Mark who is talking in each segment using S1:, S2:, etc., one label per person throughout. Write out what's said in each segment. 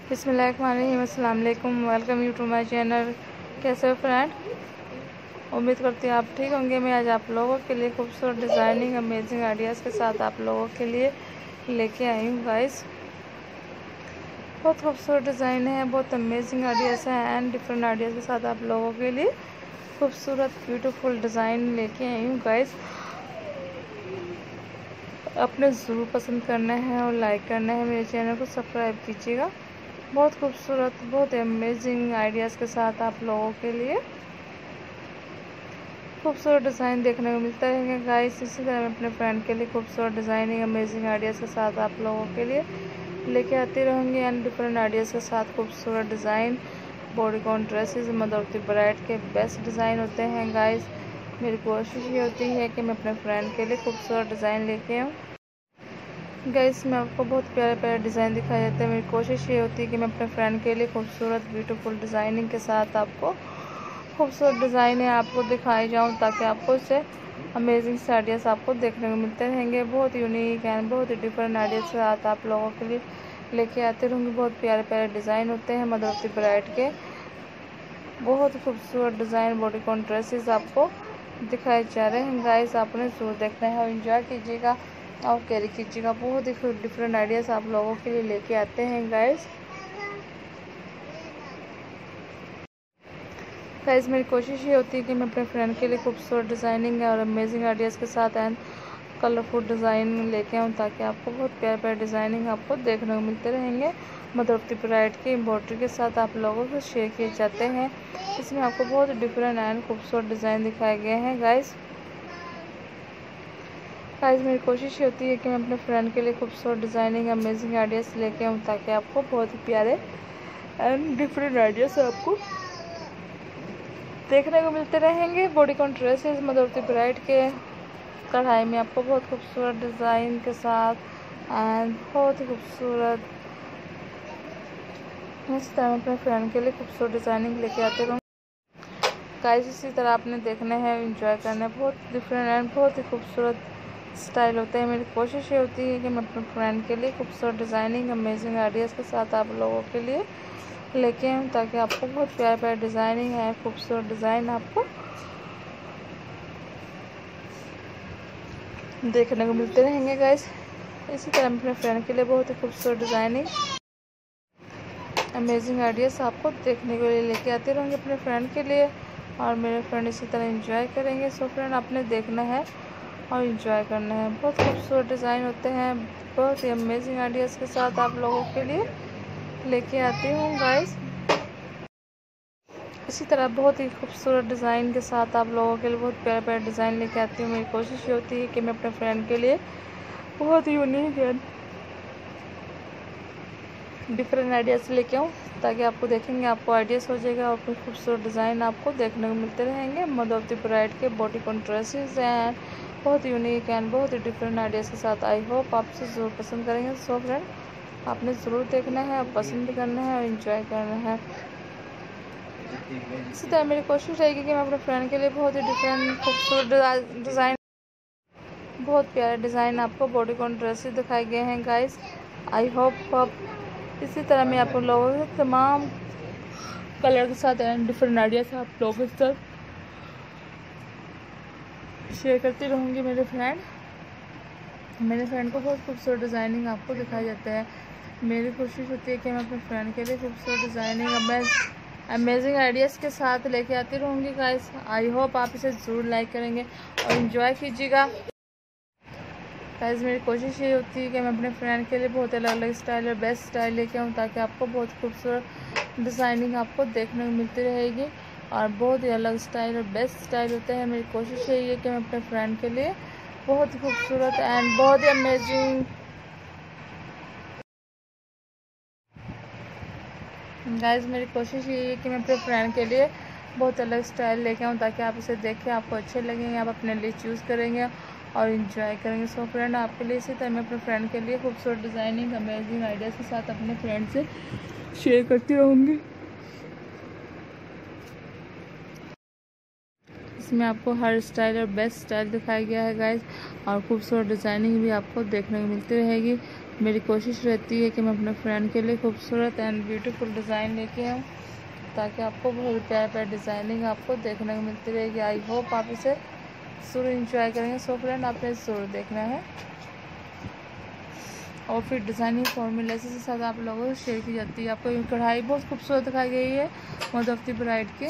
S1: बिस्मिल्लाहिर्रहमानिर्रहीम, अस्सलाम वालेकुम। Welcome you to my channel. कैसे हो फ्रेंड? उम्मीद करती हूँ आप ठीक होंगे। मैं आज आप लोगों के लिए खूबसूरत डिज़ाइनिंग अमेजिंग आइडियाज़ के साथ आप लोगों के लिए लेके आई हूँ गाइस। बहुत खूबसूरत डिज़ाइन है, बहुत अमेजिंग आइडियाज़ हैं एंड डिफरेंट आइडियाज़ के साथ आप लोगों के लिए खूबसूरत ब्यूटीफुल डिज़ाइन लेके आई हूँ गाइस। आपने ज़रूर पसंद करना है और लाइक करना है। मेरे चैनल को सब्सक्राइब कीजिएगा। बहुत खूबसूरत, बहुत अमेजिंग आइडियाज़ के साथ आप लोगों के लिए खूबसूरत डिज़ाइन देखने को मिलता है गाइस। इसी तरह मैं अपने फ्रेंड के लिए खूबसूरत डिज़ाइनिंग अमेजिंग आइडियाज़ के साथ आप लोगों के लिए लेके आती रहूँगी एंड डिफरेंट आइडियाज़ के साथ खूबसूरत डिज़ाइन बॉडीकॉन ड्रेसेस मदरती ब्राइड के बेस्ट डिज़ाइन होते हैं गाइस। मेरी कोशिश ये होती है कि मैं अपने फ्रेंड के लिए खूबसूरत डिज़ाइन लेके आऊँ गाइस। मैं आपको बहुत प्यारे प्यारे डिज़ाइन दिखाए जाते हैं। मेरी कोशिश ये होती है कि मैं अपने फ्रेंड के लिए खूबसूरत ब्यूटीफुल डिज़ाइनिंग के साथ आपको खूबसूरत डिज़ाइन आपको दिखाई जाऊँ ताकि आपको इससे अमेजिंग से आइडियाज़ आपको देखने को मिलते रहेंगे। बहुत यूनिक एंड बहुत ही डिफरेंट आइडियाज़ के साथ आप लोगों के लिए लेके आते रहूँगी। बहुत प्यारे प्यारे डिज़ाइन होते हैं मदरती ब्राइड के। बहुत खूबसूरत डिज़ाइन बॉडीकॉन ड्रेसेस आपको दिखाए जा रहे हैं गाइस। आपने ज़रूर देखना है और एंजॉय कीजिएगा और कैरी कीजिएगा। बहुत ही डिफरेंट आइडियाज़ आप लोगों के लिए लेके आते हैं गाइस। मेरी कोशिश ये होती है कि मैं अपने फ्रेंड के लिए खूबसूरत डिज़ाइनिंग और अमेजिंग आइडियाज़ के साथ एंड कलरफुल डिज़ाइन लेके आऊँ ताकि आपको बहुत प्यारे प्यारे डिज़ाइनिंग आपको देखने को मिलते रहेंगे। मदरती ब्राइड की एम्ब्रॉयडरी के साथ आप लोगों को शेयर किए जाते हैं। इसमें आपको बहुत डिफरेंट एंड खूबसूरत डिज़ाइन दिखाए गए हैं गाइस। मेरी कोशिश ये होती है कि मैं अपने फ्रेंड के लिए खूबसूरत डिज़ाइनिंग अमेजिंग आइडियाज़ लेके आऊँ ताकि आपको बहुत ही प्यारे एंड डिफरेंट आइडियाज़ आपको देखने को मिलते रहेंगे। बॉडीकॉन ड्रेसेस मदरती ब्राइड के कढ़ाई में आपको बहुत खूबसूरत डिज़ाइन के साथ एंड बहुत ही खूबसूरत इस तरह अपने फ्रेंड के लिए खूबसूरत डिज़ाइनिंग लेके आते रहूँ गाइस। इसी तरह आपने देखने हैं, एंजॉय करना है। बहुत डिफरेंट एंड बहुत ही खूबसूरत स्टाइल होते हैं। मेरी कोशिश ये होती है कि मैं अपने फ्रेंड के लिए खूबसूरत डिज़ाइनिंग अमेजिंग आइडियाज़ के साथ आप लोगों के लिए लेके आऊँ ताकि आपको बहुत प्यारे प्यारे डिज़ाइनिंग है खूबसूरत डिज़ाइन आपको देखने को मिलते रहेंगे गाइस। इसी तरह मैं अपने फ्रेंड के लिए बहुत ही खूबसूरत डिज़ाइनिंग अमेजिंग आइडियाज़ आपको देखने के लिए लेके आती रहूँगी अपने फ्रेंड के लिए और मेरे फ्रेंड इसी तरह एंजॉय करेंगे। सो फ्रेंड आपने देखना है और एंजॉय करना है। बहुत खूबसूरत डिज़ाइन होते हैं, बहुत ही अमेजिंग आइडियाज़ के साथ आप लोगों के लिए लेके आती हूँ गाइस। इसी तरह बहुत ही खूबसूरत डिज़ाइन के साथ आप लोगों के लिए बहुत प्यारे प्यारे डिज़ाइन लेके आती हूँ। मेरी कोशिश ये होती है कि मैं अपने फ्रेंड के लिए बहुत ही यूनिक एंड डिफरेंट आइडियाज़ लेके आऊँ ताकि आपको देखेंगे आपको आइडियाज़ हो जाएगा और कुछ खूबसूरत डिज़ाइन आपको देखने को मिलते रहेंगे। मदरती ब्राइड के बॉडीकॉन ड्रेसेस एंड बहुत यूनिक एंड बहुत ही डिफरेंट आइडियाज़ के साथ आई होप आप इसे ज़रूर पसंद करेंगे। सो फ्रेंड आपने ज़रूर देखना है और पसंद करना है और एंजॉय करना है। इसी तरह मेरी कोशिश रहेगी कि मैं अपने फ्रेंड के लिए बहुत ही डिफरेंट खूबसूरत डिज़ाइन बहुत प्यारे डिज़ाइन आपको बॉडीकॉन ड्रेसेस दिखाए गए हैं गाइस। आई होप आप इसी तरह मैं आप लोगों के तमाम कलर के साथ एंड डिफरेंट आइडियाज़ आप लोगों के साथ शेयर करती रहूँगी। मेरे फ्रेंड को बहुत खूबसूरत डिज़ाइनिंग आपको दिखाए जाते हैं। मेरी कोशिश होती है कि मैं अपने फ्रेंड के लिए खूबसूरत डिज़ाइनिंग अमेजिंग आइडियाज़ के साथ लेके आती रहूँगी गाइस। आई होप आप इसे ज़रूर लाइक करेंगे और एंजॉय कीजिएगा गाइस। मेरी कोशिश ये होती है कि मैं अपने फ्रेंड के लिए बहुत अलग अलग स्टाइल और बेस्ट स्टाइल लेके आऊँ ताकि आपको बहुत खूबसूरत डिज़ाइनिंग आपको देखने को मिलती रहेगी और बहुत ही अलग स्टाइल और बेस्ट स्टाइल होते हैं। मेरी कोशिश यही है कि मैं अपने फ्रेंड के लिए बहुत ही खूबसूरत एंड बहुत ही अमेजिंग गाइस मेरी कोशिश यही है कि मैं अपने फ्रेंड के लिए बहुत अलग स्टाइल लेके आऊँ ताकि आप इसे देखें आपको अच्छे लगेंगे, आप अपने लिए चूज़ करेंगे और एंजॉय करेंगे। सो फ्रेंड आपके लिए इसी तरह मैं अपने फ्रेंड के लिए खूबसूरत डिज़ाइनिंग अमेजिंग आइडियाज़ के साथ अपने फ्रेंड से शेयर करती रहूँगी। इसमें आपको हर स्टाइल और बेस्ट स्टाइल दिखाया गया है गाइस और खूबसूरत डिज़ाइनिंग भी आपको देखने को मिलती रहेगी। मेरी कोशिश रहती है कि मैं अपने फ्रेंड के लिए खूबसूरत एंड ब्यूटीफुल डिज़ाइन लेके आऊँ, ताकि आपको बहुत प्यार प्यार डिज़ाइनिंग आपको देखने को मिलती रहेगी। आई होप आप इसे ज़रूर इंजॉय करेंगे। सो फ्रेंड, आपने ज़रूर देखना है। और फिर डिज़ाइनिंग फॉर्मूले के साथ आप लोगों को शेयर की जाती है। आपको ये कढ़ाई बहुत खूबसूरत दिखाई गई है मदर ऑफ द ब्राइड के।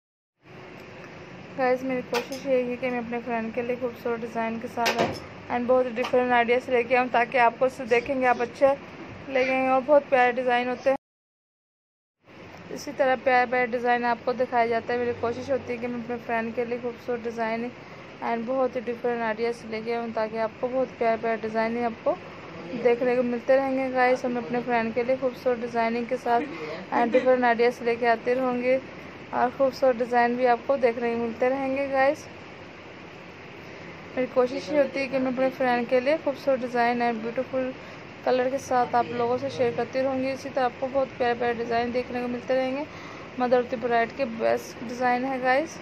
S1: गाइस, मेरी कोशिश यही है कि मैं अपने फ्रेंड के लिए खूबसूरत डिज़ाइन के साथ एंड बहुत डिफरेंट आइडियाज़ लेके आऊँ, ताकि आपको इसे देखेंगे आप अच्छे लगेंगे और बहुत प्यारे डिज़ाइन होते हैं। इसी तरह प्यारे प्यारे डिज़ाइन आपको दिखाया जाता है। मेरी कोशिश होती है कि मैं अपने फ्रेंड के लिए खूबसूरत डिज़ाइन एंड बहुत ही डिफरेंट आइडियाज़ लेके आऊँ, ताकि आपको बहुत प्यारे प्यारे डिज़ाइन आपको देखने को मिलते रहेंगे। गाइस, हम अपने फ्रेंड के लिए खूबसूरत डिज़ाइनिंग के साथ एंड डिफरेंट आइडियाज़ लेके आते रहूँगी और खूबसूरत डिज़ाइन भी आपको देखने को मिलते रहेंगे। गाइस, मेरी कोशिश ये होती है कि मैं अपने फ्रेंड के लिए खूबसूरत डिज़ाइन एंड ब्यूटीफुल कलर के साथ आप लोगों से शेयर करती रहूँगी। इसी तरह आपको बहुत प्यारे प्यारे डिज़ाइन देखने को मिलते रहेंगे। मदर ऑफ द ब्राइड के बेस्ट डिज़ाइन है गाइस।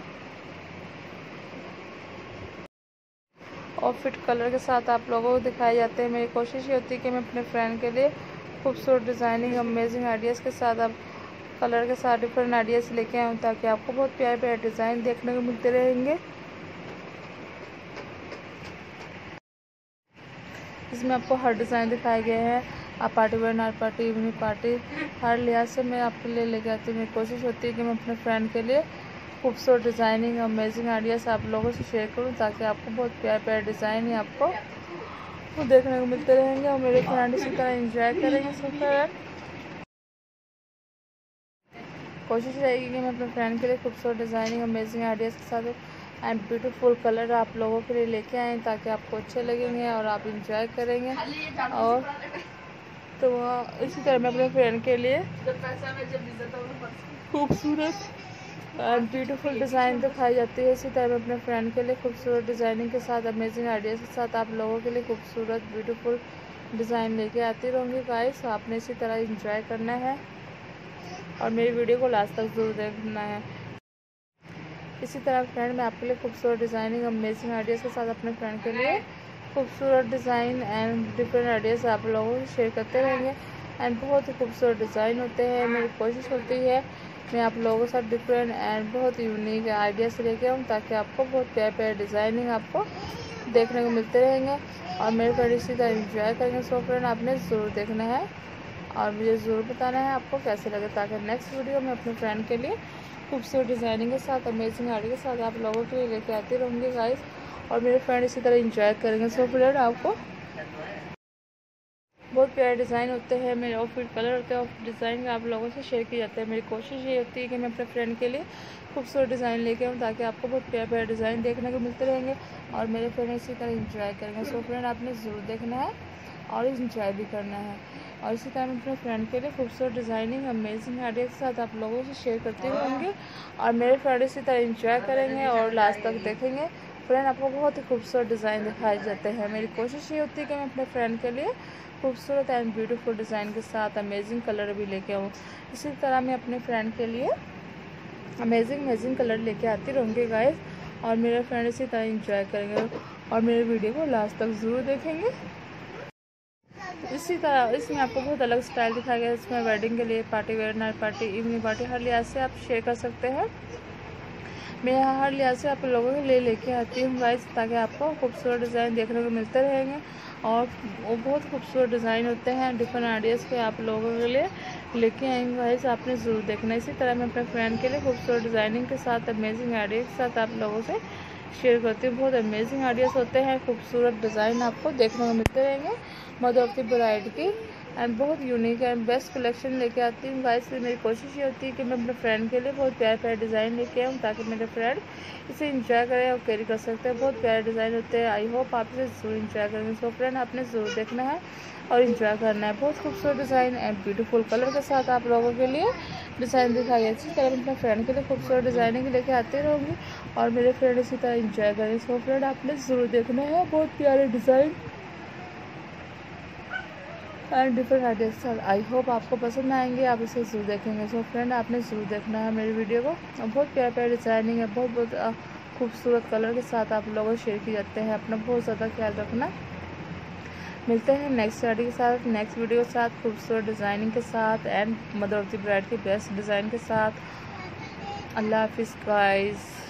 S1: और फिट कलर के साथ आप लोगों को दिखाए जाते हैं। मेरी कोशिश ये होती है कि मैं अपने फ्रेंड के लिए खूबसूरत डिज़ाइनिंग अमेजिंग आइडियाज़ के साथ आप कलर के साथ डिफरेंट आइडियाज़ लेके आऊँ, ताकि आपको बहुत प्यारे प्यारे डिज़ाइन देखने को मिलते रहेंगे। इसमें आपको हर डिज़ाइन दिखाए गए हैं। आप party wear, night party, evening party, हर लिहाज से मैं आपके लिए लेके आती हूँ। मेरी कोशिश होती है कि मैं अपने फ्रेंड के लिए खूबसूरत डिज़ाइनिंग अमेजिंग आइडियाज़ आप लोगों से शेयर करूं, ताकि आपको बहुत प्यारे प्यारे डिज़ाइन ही आपको देखने को मिलते रहेंगे और मेरे फ्रेंड इसी तरह एंजॉय करेंगे। सो फ्रेंड, कोशिश रहेगी कि मैं अपने फ्रेंड के लिए खूबसूरत डिज़ाइनिंग अमेजिंग आइडियाज़ के साथ एंड ब्यूटीफुल कलर आप लोगों के लिए लेके आएँ, ताकि आपको अच्छे लगेंगे और आप इंजॉय करेंगे। और तो इसी तरह मैं अपने फ्रेंड के लिए खूबसूरत एंड ब्यूटीफुल डिज़ाइन दिखाई जाती है। इसी तरह मैं अपने फ्रेंड के लिए खूबसूरत डिज़ाइनिंग के साथ अमेजिंग आइडियाज़ के साथ आप लोगों के लिए खूबसूरत ब्यूटीफुल डिज़ाइन लेके आती रहूँगी। गाइस, आपने इसी तरह एंजॉय करना है और मेरी वीडियो को लास्ट तक जरूर देखना है। इसी तरह फ्रेंड, मैं आपके लिए खूबसूरत डिज़ाइनिंग अमेजिंग आइडियाज़ के साथ अपने फ्रेंड के लिए खूबसूरत डिज़ाइन एंड डिफरेंट आइडियाज़ आप लोगों से शेयर करते रहेंगे एंड बहुत ही खूबसूरत डिज़ाइन होते हैं। मेरी कोशिश होती है मैं आप लोगों के साथ डिफरेंट एंड बहुत यूनिक आइडियाज़ लेके आऊँ, ताकि आपको बहुत प्यारे प्यारे डिज़ाइनिंग आपको देखने को मिलते रहेंगे और मेरे फ्रेंड इसी तरह एंजॉय करेंगे। सो फ्रेंड, आपने ज़रूर देखना है और मुझे ज़रूर बताना है आपको कैसे लगे, ताकि नेक्स्ट वीडियो में अपने फ्रेंड के लिए खूबसूरत डिज़ाइनिंग के साथ अमेजिंग आइडिया के साथ आप लोगों के लिए लेके आती रहूँगी। गाइस, और मेरे फ्रेंड इसी तरह एंजॉय करेंगे। सो फ्रेंड, आपको बहुत प्यारे डिज़ाइन होते हैं, मेरे आउटफिट कलर होते हैं, और डिज़ाइन आप लोगों से शेयर किए जाते हैं। मेरी कोशिश ये होती है कि मैं अपने फ्रेंड के लिए खूबसूरत डिज़ाइन लेके आऊँ, ताकि आपको बहुत प्यारे प्यारे डिज़ाइन देखने को मिलते रहेंगे और मेरे फ्रेंड इसी तरह एंजॉय करेंगे। सो फ्रेंड, आपने ज़रूर देखना है और इंजॉय भी करना है। और इसी तरह मैं अपने फ्रेंड के लिए खूबसूरत डिज़ाइनिंग अमेजिंग आइडिया के साथ आप लोगों से शेयर करते रहूँगी और मेरे फ्रेंड इसी तरह एंजॉय करेंगे और लास्ट तक देखेंगे। फ्रेंड, आपको बहुत ही खूबसूरत डिज़ाइन दिखाए जाते हैं। मेरी कोशिश ये होती है कि मैं अपने फ्रेंड के लिए खूबसूरत एंड ब्यूटीफुल डिज़ाइन के साथ अमेजिंग कलर भी लेके आऊँ। इसी तरह मैं अपने फ्रेंड के लिए अमेजिंग कलर लेके आती रहूँगी। गाइस, और मेरे फ्रेंड इसी तरह एंजॉय करेंगे और मेरे वीडियो को लास्ट तक ज़रूर देखेंगे। इसी तरह इसमें आपको बहुत अलग स्टाइल दिखाया गया है। इसमें वेडिंग के लिए, party wear, night party, evening party, हर लिहाज से आप शेयर कर सकते हैं। मैं यहाँ हर लिहाज से आप लोगों के लिए लेके आती हूँ गाइस, ताकि आपको खूबसूरत डिज़ाइन देखने को मिलते रहेंगे और वो बहुत खूबसूरत डिज़ाइन होते हैं। डिफरेंट आइडियाज़ के आप लोगों के लिए लेके आएंगे गाइस, आपने ज़रूर देखना। इसी तरह मैं अपने फ्रेंड के लिए खूबसूरत डिज़ाइनिंग के साथ अमेजिंग आइडिया के साथ आप लोगों से शेयर करती हूँ। बहुत अमेजिंग आइडियाज़ होते हैं, खूबसूरत डिज़ाइन आपको देखने को मिलते रहेंगे मदर ऑफ द ब्राइड की एंड बहुत यूनिक एंड बेस्ट कलेक्शन लेके आती हूँ गाइस। मेरी कोशिश ये होती है कि मैं अपने फ्रेंड के लिए बहुत प्यारे प्यारे डिज़ाइन लेके आऊँ, ताकि मेरे फ्रेंड इसे इंजॉय करें और कैरी कर सकते हैं। बहुत प्यारे डिज़ाइन होते हैं। आई होप आप इसे ज़रूर इंजॉय करेंगे। सो फ्रेंड, आपने ज़रूर देखना है और इंजॉय करना है। बहुत खूबसूरत डिज़ाइन एंड ब्यूटीफुल कलर के साथ आप लोगों के लिए डिज़ाइन दिखाई है। इसी तरह मैं अपने फ्रेंड के लिए खूबसूरत डिज़ाइनिंग लेके आती रहूँगी और मेरे फ्रेंड इसी तरह इंजॉय करेंगे। सो फ्रेंड, आपने ज़रूर देखना है बहुत प्यारे डिज़ाइन एंड डिफरेंट आइडियाज के साथ। आई होप आपको पसंद आएंगे, आप इसे ज़रूर देखेंगे। सो फ्रेंड, आपने ज़रूर देखना है मेरी वीडियो को। और बहुत प्यारे प्यारे डिज़ाइनिंग है, बहुत खूबसूरत कलर के साथ आप लोगों को शेयर किए जाते हैं। अपना बहुत ज़्यादा ख्याल रखना। मिलते हैं नेक्स्ट स्टडी के साथ, नेक्स्ट वीडियो के साथ, खूबसूरत डिज़ाइनिंग के साथ and mother of the bride की बेस्ट डिज़ाइन के साथ। अल्लाह हाफिज़ गाइस।